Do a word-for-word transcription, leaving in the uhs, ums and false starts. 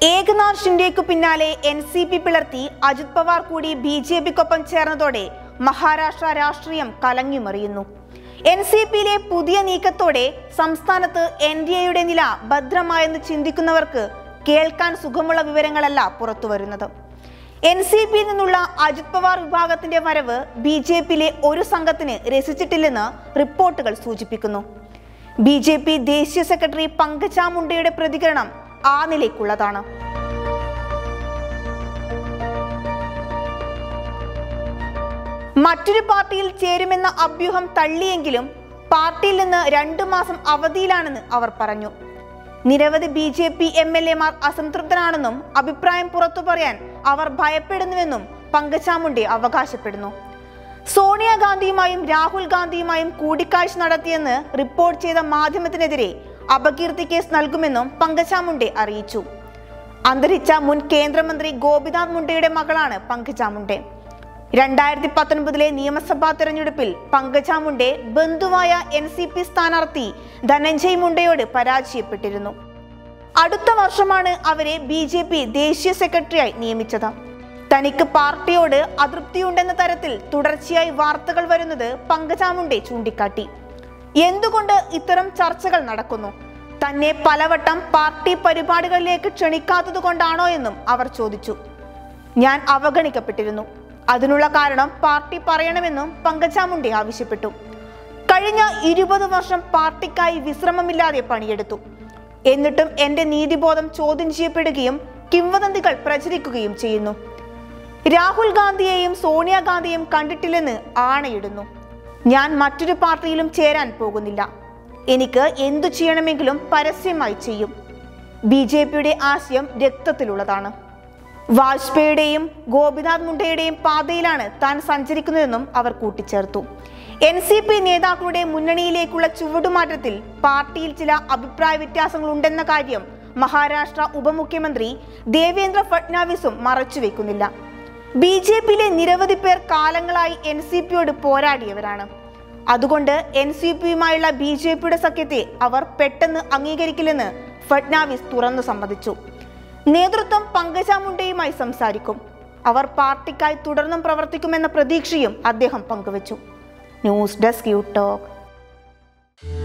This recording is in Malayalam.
ഏകനാഥ് ഷിൻഡേക്കു പിന്നാലെ എൻ സി പി പിളർത്തി അജിത് പവാർ കൂടി ബി ജെ പിക്കൊപ്പം ചേർന്നതോടെ മഹാരാഷ്ട്ര രാഷ്ട്രീയം കലങ്ങിമറിയുന്നു. എൻ സി പിയിലെ പുതിയ നീക്കത്തോടെ സംസ്ഥാനത്ത് എൻ ഡി എയുടെ നില ഭദ്രമായെന്ന് ചിന്തിക്കുന്നവർക്ക് കേൾക്കാൻ സുഖമുള്ള വിവരങ്ങളല്ല പുറത്തുവരുന്നത്. എൻ സി പിയിൽ നിന്നുള്ള അജിത് പവാർ വിഭാഗത്തിന്റെ വരവ് ബി ജെ പിയിലെ ഒരു സംഘത്തിന് രസിച്ചിട്ടില്ലെന്ന് റിപ്പോർട്ടുകൾ സൂചിപ്പിക്കുന്നു. ബി ജെ പി ദേശീയ സെക്രട്ടറി പങ്കജ മുണ്ടയുടെ പ്രതികരണം ആ നിലയ്ക്കുള്ളതാണ്. മറ്റൊരു പാർട്ടിയിൽ ചേരുമെന്ന അഭ്യൂഹം തള്ളിയെങ്കിലും പാർട്ടിയിൽ നിന്ന് രണ്ടു മാസം അവധിയിലാണെന്ന് അവർ പറഞ്ഞു. നിരവധി B J P M L എമാർ അസംതൃപ്തരാണെന്നും അഭിപ്രായം പുറത്തു പറയാൻ അവർ ഭയപ്പെടുന്നുവെന്നും പങ്കജ മുണ്ടെ അവകാശപ്പെടുന്നു. സോണിയാഗാന്ധിയുമായും രാഹുൽ ഗാന്ധിയുമായും കൂടിക്കാഴ്ച നടത്തിയെന്ന് റിപ്പോർട്ട് ചെയ്ത മാധ്യമത്തിനെതിരെ അപകീർത്തി കേസ് നൽകുമെന്നും പങ്കജ മുണ്ടെ അറിയിച്ചു. അന്തരിച്ച മുൻ കേന്ദ്രമന്ത്രി ഗോപിനാഥ് മുണ്ടയുടെ മകളാണ് പങ്കജ മുണ്ടെ. രണ്ടായിരത്തി പത്തൊൻപതിലെ നിയമസഭാ തെരഞ്ഞെടുപ്പിൽ പങ്കജ മുണ്ടെ ബന്ധുവായ എൻ സി പി സ്ഥാനാർത്ഥി ധനഞ്ജയ് മുണ്ടയോട് പരാജയപ്പെട്ടിരുന്നു. അടുത്ത വർഷമാണ് അവരെ ബി ജെ പി ദേശീയ സെക്രട്ടറിയായി നിയമിച്ചത്. തനിക്ക് പാർട്ടിയോട് അതൃപ്തിയുണ്ടെന്ന തരത്തിൽ തുടർച്ചയായി വാർത്തകൾ വരുന്നത് പങ്കജ മുണ്ടെ ചൂണ്ടിക്കാട്ടി. എന്തുകൊണ്ട് ഇത്തരം ചർച്ചകൾ നടക്കുന്നു? തന്നെ പലവട്ടം പാർട്ടി പരിപാടികളിലേക്ക് ക്ഷണിക്കാത്തത് കൊണ്ടാണോ എന്നും അവർ ചോദിച്ചു. ഞാൻ അവഗണിക്കപ്പെട്ടിരുന്നു. അതിനുള്ള കാരണം പാർട്ടി പറയണമെന്നും പങ്കജ മുണ്ടെ ആവശ്യപ്പെട്ടു. കഴിഞ്ഞ ഇരുപത് വർഷം പാർട്ടിക്കായി വിശ്രമമില്ലാതെ പണിയെടുത്തു. എന്നിട്ടും എന്റെ നീതിബോധം ചോദ്യം ചെയ്യപ്പെടുകയും കിംവദന്തികൾ പ്രചരിക്കുകയും ചെയ്യുന്നു. രാഹുൽ ഗാന്ധിയെയും സോണിയാഗാന്ധിയെയും കണ്ടിട്ടില്ലെന്ന് ആണയിടുന്നു. ഞാൻ മറ്റൊരു പാർട്ടിയിലും ചേരാൻ പോകുന്നില്ല. എനിക്ക് എന്തു ചെയ്യണമെങ്കിലും പരസ്യമായി ചെയ്യും. ബി ജെ പിയുടെ ആശയം രക്തത്തിലുള്ളതാണ്. വാജ്പേയിയുടെയും ഗോപിനാഥ് മുണ്ടയുടെയും പാതയിലാണ് താൻ സഞ്ചരിക്കുന്നതെന്നും അവർ കൂട്ടിച്ചേർത്തു. എൻ സി പി നേതാക്കളുടെ മുന്നണിയിലേക്കുള്ള ചുവടുമാറ്റത്തിൽ പാർട്ടിയിൽ ചില അഭിപ്രായ വ്യത്യാസങ്ങളുണ്ടെന്ന കാര്യം മഹാരാഷ്ട്ര ഉപമുഖ്യമന്ത്രി ദേവേന്ദ്ര ഫഡ്നാവിസും മറച്ചുവെക്കുന്നില്ല. ബി ജെ പിയിലെ നിരവധി പേർ കാലങ്ങളായി എൻ സി പിയോട് പോരാടിയവരാണ്. അതുകൊണ്ട് എൻ സി പിയുമായുള്ള ബി ജെ പിയുടെ സഖ്യത്തെ അവർ പെട്ടെന്ന് അംഗീകരിക്കില്ലെന്ന് ഫഡ്നാവിസ് തുറന്നു സമ്മതിച്ചു. നേതൃത്വം പങ്കജ മുണ്ഡയുമായി സംസാരിക്കും. അവർ പാർട്ടിക്കായി തുടർന്നും പ്രവർത്തിക്കുമെന്ന പ്രതീക്ഷയും അദ്ദേഹം പങ്കുവച്ചു. News desk you talk.